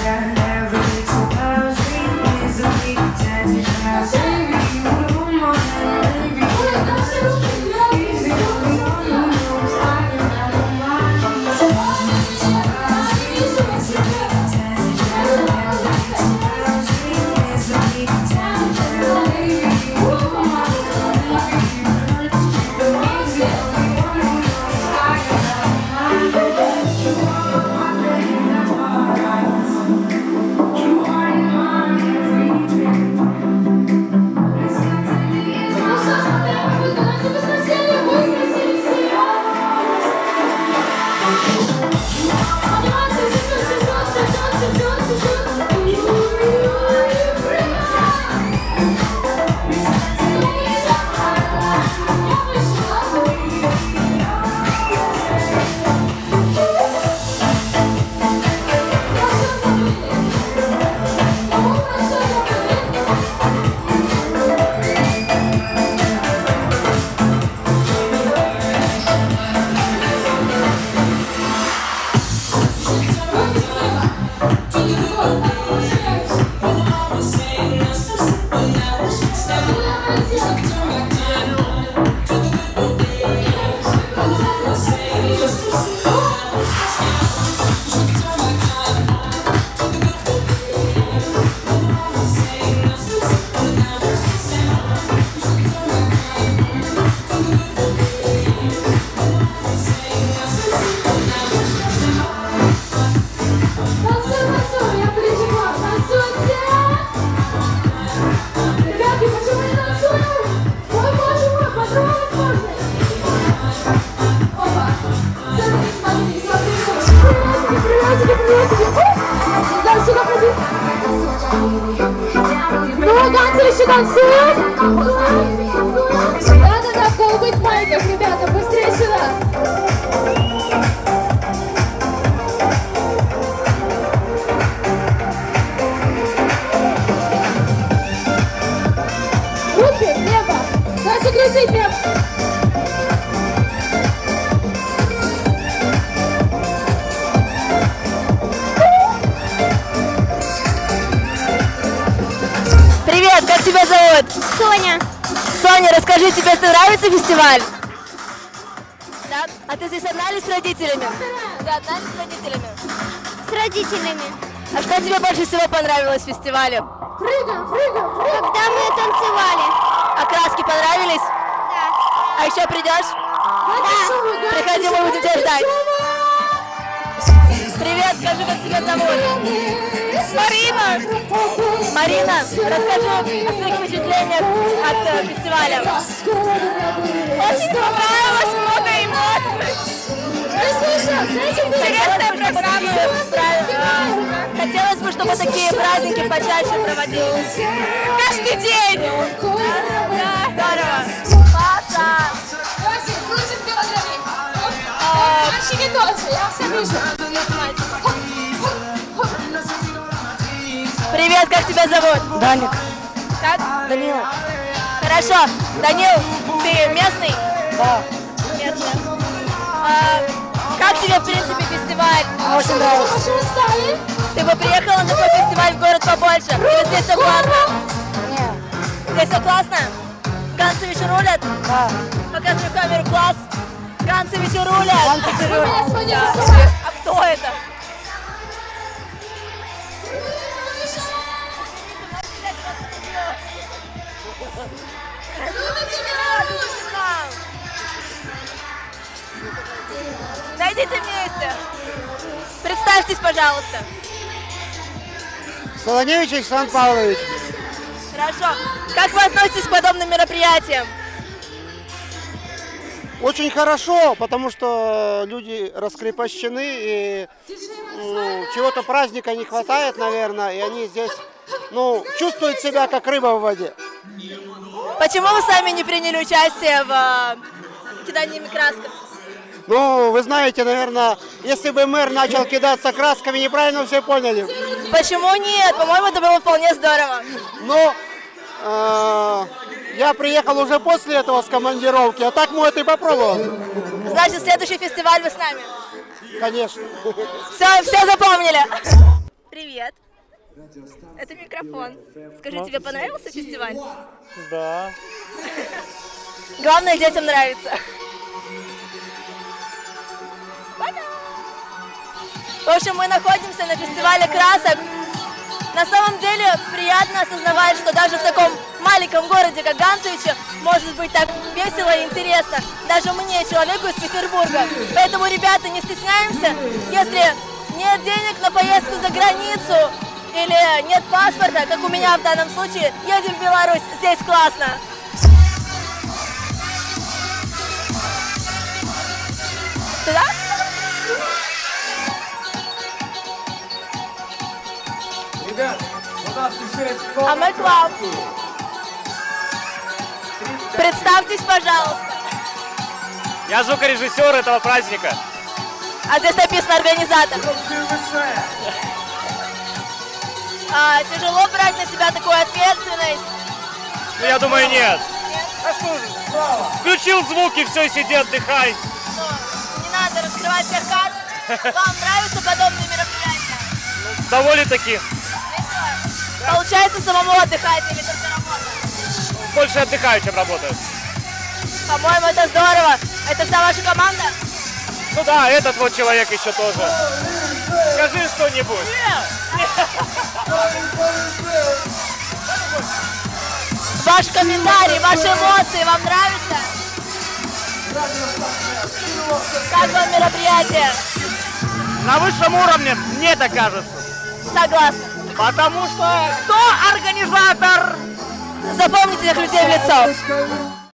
Ну, танцы еще танцуют. Да-да-да, в голубых майках, ребята, быстрее сюда. Руки в небо. Дальше крутить небо. Привет, как тебя зовут? Соня. Соня, расскажи, тебе нравится фестиваль? Да? А ты здесь одна или с родителями? Да, одна или с родителями? С родителями. А что тебе больше всего понравилось в фестивале? Прыгаем, прыгаем, прыгаем. Когда мы танцевали. А краски понравились? Да. А еще придешь? Да. Приходи, мы будем тебя ждать. Привет, скажи, как тебя зовут? Марина. Марина, расскажи о своих впечатлениях от фестиваля. Очень понравилось, много эмоций. Интересная программа. Хотелось бы, чтобы такие праздники почаще проводились. Каждый день. Да, здорово. Классно. Мальчики тоже, я все вижу. Привет, как тебя зовут? Даник. Как? Данила. Хорошо. Данил, ты местный? Да. Местный. Как тебе, в принципе, фестиваль? Очень нравится. Ты бы приехала на такой фестиваль в город побольше? Или здесь все классно? Нет. Здесь все классно? Ганцевичи рулят? Да. Показывай камеру, класс. Ганцевичи рулят. Ганцевичи рулят. Да. А кто это? Зайдите вместе. Представьтесь, пожалуйста. Солоневич Александр Павлович. Хорошо. Как вы относитесь к подобным мероприятиям? Очень хорошо, потому что люди раскрепощены и чего-то праздника не хватает, наверное, и они здесь чувствуют себя как рыба в воде. Почему вы сами не приняли участие в кидании красками? Ну, вы знаете, наверное, если бы мэр начал кидаться красками, неправильно все поняли. Почему нет? По-моему, это было вполне здорово. Но я приехал уже после этого с командировки, а так может и попробовал. Значит, следующий фестиваль вы с нами? Конечно. Все запомнили. Привет. Это микрофон. Скажи, тебе понравился фестиваль? Да. Главное, детям нравится. В общем, мы находимся на фестивале красок. На самом деле приятно осознавать, что даже в таком маленьком городе, как Ганцевичи, может быть так весело и интересно. Даже мне, человеку из Петербурга. Поэтому, ребята, не стесняемся. Если нет денег на поездку за границу или нет паспорта, как у меня в данном случае, едем в Беларусь. Здесь классно. Туда? Ребят, у нас еще есть А мы к вам. Представьтесь, пожалуйста. Я звукорежиссер этого праздника. А здесь написано организатор. Тяжело брать на себя такую ответственность? Ну, я думаю, нет. Нет? А что же? Включил звуки, все, сиди, отдыхай. Не надо раскрывать всех карт. Вам нравятся подобные мероприятия? Довольно-таки. Весело? Получается, самому отдыхать или только работать? Больше отдыхаю, чем работаю. По-моему, это здорово. Это вся ваша команда? Ну да, этот вот человек еще тоже. Скажи что-нибудь. Ваш комментарий, ваши эмоции вам нравятся? Как вам мероприятие? На высшем уровне, мне так кажется. Согласна. Потому что кто организатор? Запомните этих людей в лицо.